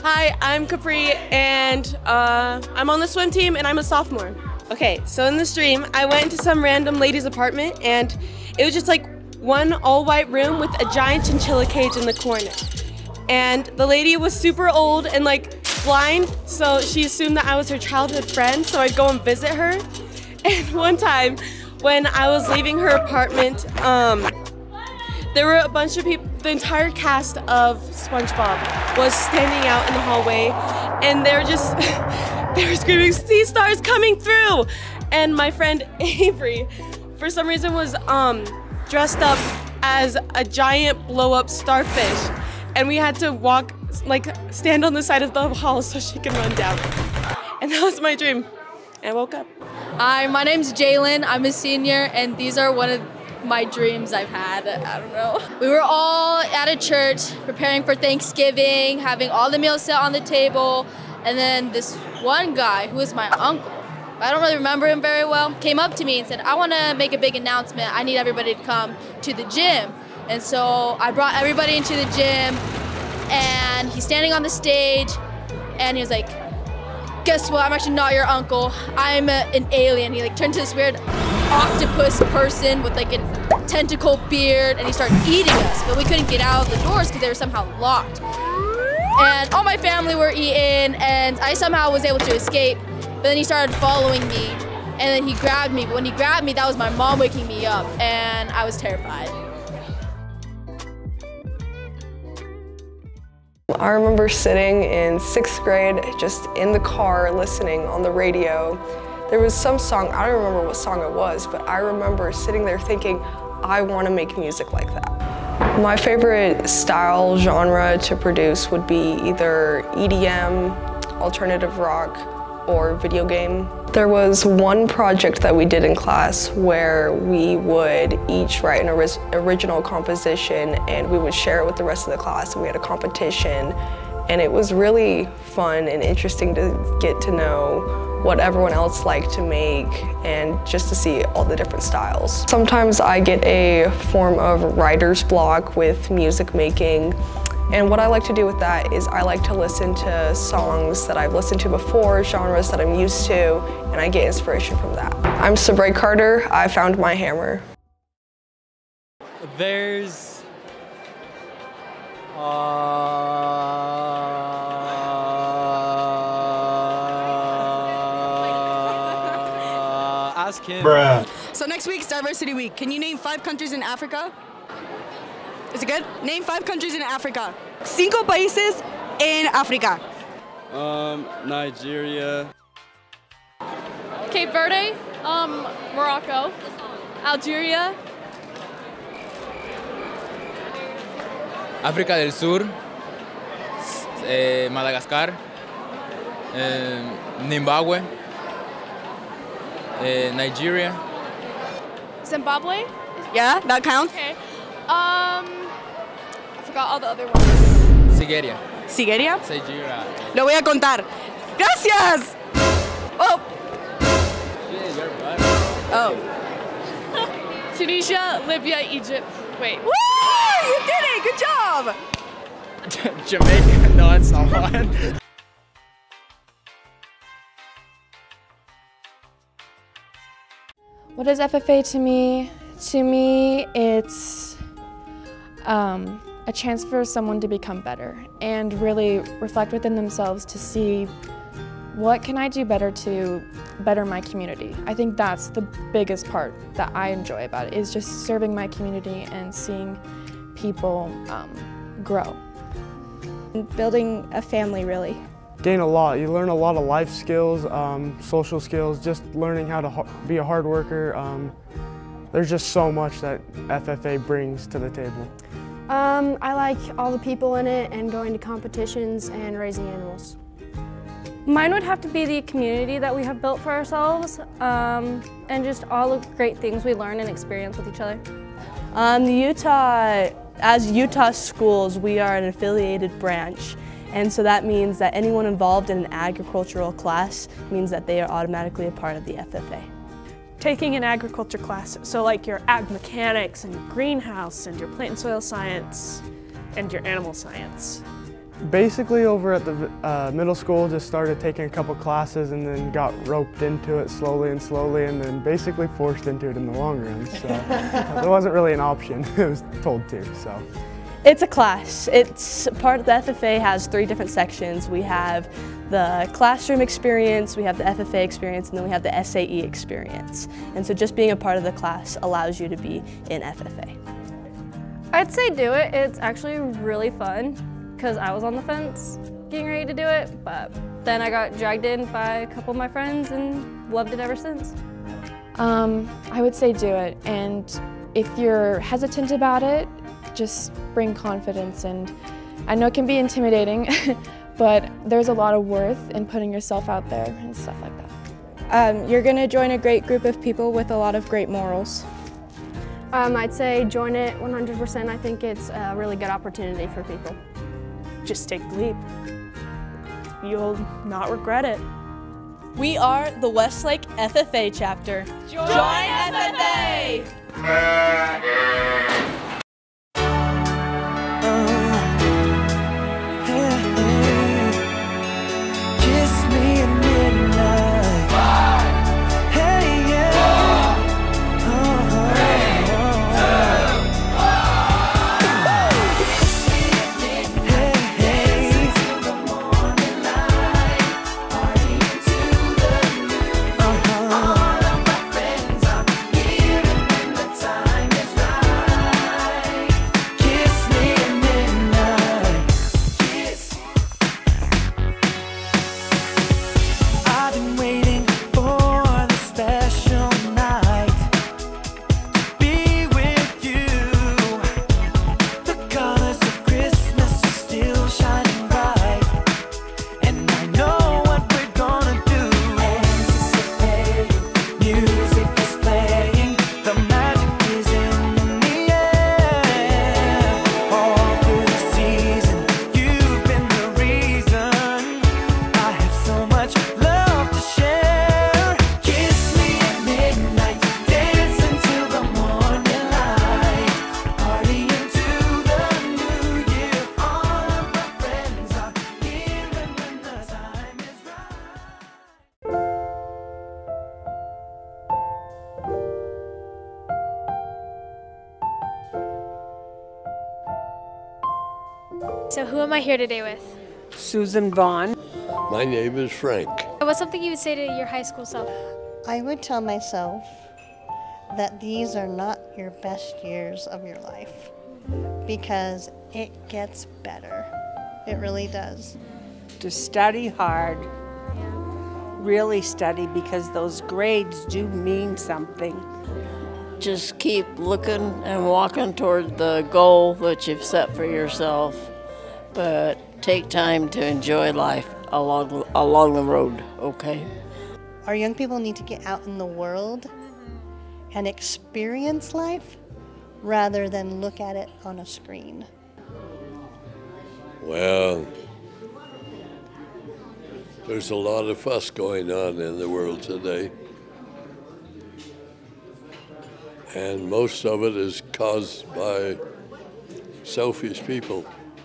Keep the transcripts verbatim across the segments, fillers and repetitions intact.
Hi, I'm Capri, and uh, I'm on the swim team, and I'm a sophomore. Okay, so in this dream, I went into some random lady's apartment, and it was just like one all-white room with a giant chinchilla cage in the corner. And the lady was super old and like blind, so she assumed that I was her childhood friend, so I'd go and visit her. And one time, when I was leaving her apartment, um, there were a bunch of people, the entire cast of SpongeBob was standing out in the hallway, and they were just, they were screaming, "Sea stars coming through!" And my friend Avery, for some reason, was um, dressed up as a giant blow-up starfish, and we had to walk, like, stand on the side of the hall so she could run down. And that was my dream. And I woke up. Hi, my name's Jalen. I'm a senior, and these are one of my dreams I've had. I don't know. We were all at a church preparing for Thanksgiving, having all the meals set on the table, and then this one guy, who is my uncle, I don't really remember him very well, came up to me and said, "I want to make a big announcement. I need everybody to come to the gym." And so I brought everybody into the gym, and he's standing on the stage, and he was like, "Guess what? I'm actually not your uncle. I'm a, an alien." He like turned to this weird octopus person with like a tentacle beard, and he started eating us, but we couldn't get out of the doors because they were somehow locked. And all my family were eaten, and I somehow was able to escape, but then he started following me, and then he grabbed me, but when he grabbed me, that was my mom waking me up, and I was terrified. I remember sitting in sixth grade, just in the car, listening on the radio. There was some song, I don't remember what song it was, but I remember sitting there thinking, I want to make music like that. My favorite style genre to produce would be either E D M, alternative rock, or video game. There was one project that we did in class where we would each write an oris original composition, and we would share it with the rest of the class, and we had a competition. And it was really fun and interesting to get to know what everyone else liked to make and just to see all the different styles. Sometimes I get a form of writer's block with music making, and what I like to do with that is I like to listen to songs that I've listened to before, genres that I'm used to, and I get inspiration from that. I'm Sabre Carter. I found my hammer. There's uh, ask him. Bruh. So next week's Diversity Week. Can you name five countries in Africa? Is it good? Name five countries in Africa. Cinco países en África. Um, Nigeria. Cape Verde, um, Morocco, Algeria, África del Sur, eh, Madagascar, eh, Zimbabwe, eh, Nigeria. Zimbabwe. Yeah, that counts. Okay. Um, I forgot all the other ones. Sigeria. Sigeria. Sigeria. Lo voy a contar. Gracias. Oh. Yeah, you're right. Oh. Tunisia, Libya, Egypt. Wait. Woo! You did it. Good job. Jamaica. No, that's not one. What is F F A to me? To me, it's um, a chance for someone to become better and really reflect within themselves to see what can I do better to better my community. I think that's the biggest part that I enjoy about it, is just serving my community and seeing people um, grow. Building a family, really. Gain a lot. You learn a lot of life skills, um, social skills, just learning how to be a hard worker. Um, there's just so much that F F A brings to the table. Um, I like all the people in it and going to competitions and raising animals. Mine would have to be the community that we have built for ourselves, um, and just all the great things we learn and experience with each other. Um, the Utah, as Utah schools, we are an affiliated branch. And so that means that anyone involved in an agricultural class means that they are automatically a part of the F F A. Taking an agriculture class, so like your ag mechanics and your greenhouse and your plant and soil science and your animal science. Basically over at the uh, middle school, just started taking a couple classes and then got roped into it slowly and slowly and then basically forced into it in the long run. So it wasn't really an option, it was told to. So. It's a class. It's part of the F F A has three different sections. We have the classroom experience, we have the F F A experience, and then we have the S A E experience. And so just being a part of the class allows you to be in F F A. I'd say do it. It's actually really fun because I was on the fence getting ready to do it, but then I got dragged in by a couple of my friends and loved it ever since. Um, I would say do it, and if you're hesitant about it, just bring confidence. And I know it can be intimidating, but there's a lot of worth in putting yourself out there and stuff like that. Um, you're going to join a great group of people with a lot of great morals. Um, I'd say join it one hundred percent. I think it's a really good opportunity for people. Just take the leap. You'll not regret it. We are the Westlake F F A chapter. Join, Join F F A! So who am I here today with? Susan Vaughn. My name is Frank. What's something you would say to your high school self? I would tell myself that these are not your best years of your life because it gets better. It really does. To study hard, really study, because those grades do mean something. Just keep looking and walking toward the goal that you've set for yourself, but take time to enjoy life along, along the road, okay? Our young people need to get out in the world and experience life rather than look at it on a screen. Well, there's a lot of fuss going on in the world today. And most of it is caused by selfish people.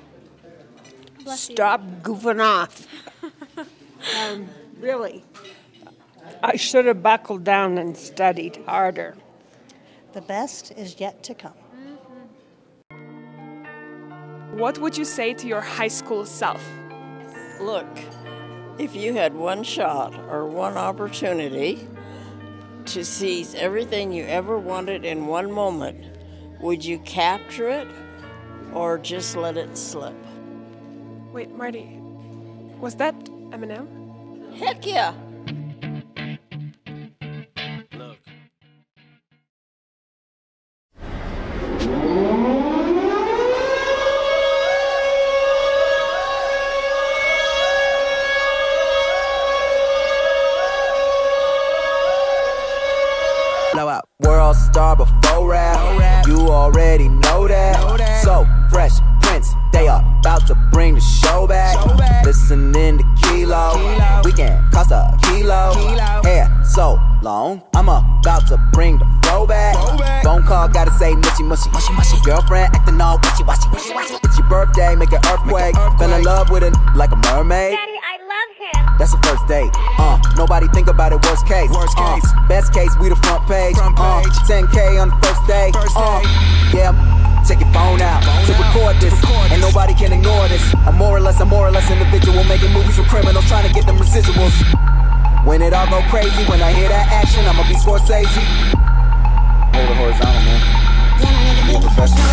Stop goofing off. um, really, I should have buckled down and studied harder. The best is yet to come. What would you say to your high school self? Look, if you had one shot or one opportunity to seize everything you ever wanted in one moment, would you capture it or just let it slip? Wait, Marty, was that Eminem? Heck yeah! Blow out. World star before rap. You already know that. So fresh Prince, they are about to bring the show back. Listening to Kilo, we can cost a kilo. Hair so long, I'm about to bring the flow back. Phone call, gotta say mushy mushy. Girlfriend acting all wishy washy. It's your birthday, make an earthquake. Fell in love with a like a mermaid. Daddy, I love him. That's a first date. Uh, nobody think about it. Worst case. Worst uh, case. Best case, we the front page. Front page. Uh, ten K on the first day. First uh, day. Yeah. Take your phone out phone to record this. Record Ain't nobody can ignore this. I'm more or less, I'm more or less individual, making movies with criminals, trying to get them residuals. When it all go crazy, when I hear that action, I'ma be Scorsese. Hold it horizontal, man. Be a professional.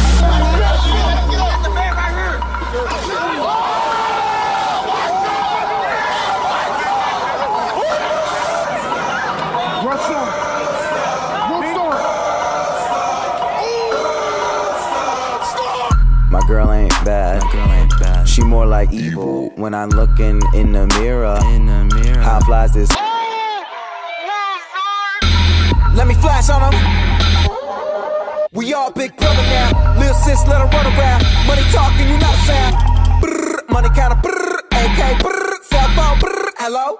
My girl ain't bad. My girl ain't bad. She more like evil. When I'm looking in the mirror, in the mirror. How flies this? Let me flash on them. We all big brother now. Lil' sis, let her run around. Money talking, you not a sound. Brrr, money counter, brrr, A K, brrr, cell phone, brrr, hello?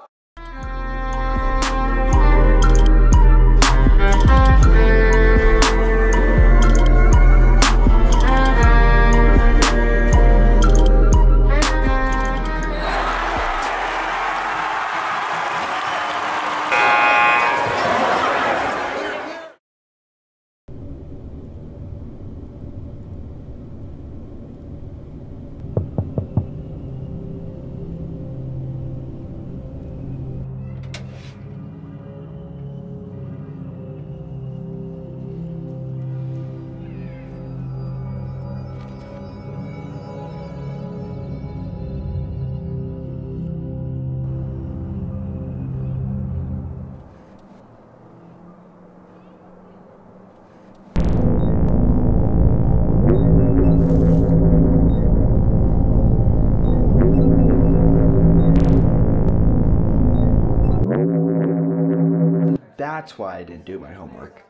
That's why I didn't do my homework.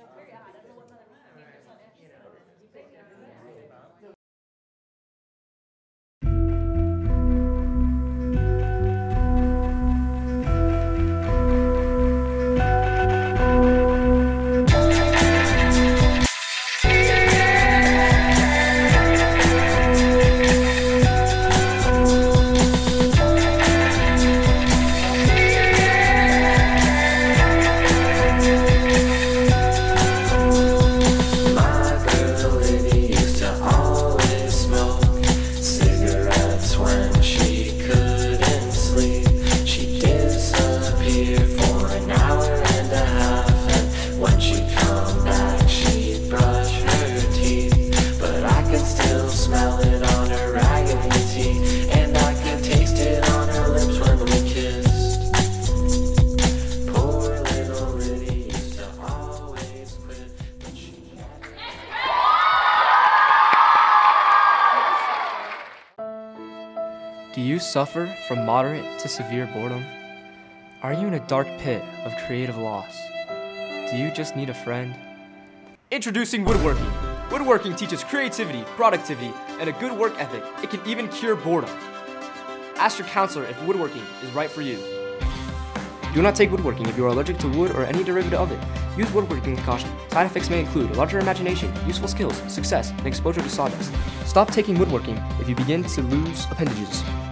Do you suffer from moderate to severe boredom? Are you in a dark pit of creative loss? Do you just need a friend? Introducing woodworking. Woodworking teaches creativity, productivity, and a good work ethic. It can even cure boredom. Ask your counselor if woodworking is right for you. Do not take woodworking if you are allergic to wood or any derivative of it. Use woodworking with caution. Side effects may include larger imagination, useful skills, success, and exposure to sawdust. Stop taking woodworking if you begin to lose appendages.